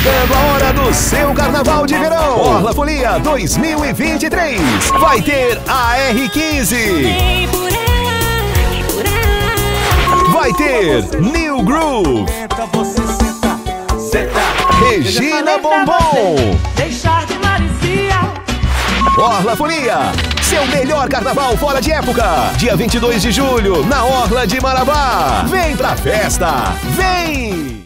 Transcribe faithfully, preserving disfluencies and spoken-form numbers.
chegando a hora do seu carnaval de verão. Orla Folia dois mil e vinte e três. Vai ter A R quinze. Vai ter New Groove. Regina Bombom. Deixar de Maricia. Orla Folia, seu melhor carnaval fora de época. Dia vinte e dois de julho, na Orla de Marabá. Vem pra festa, vem!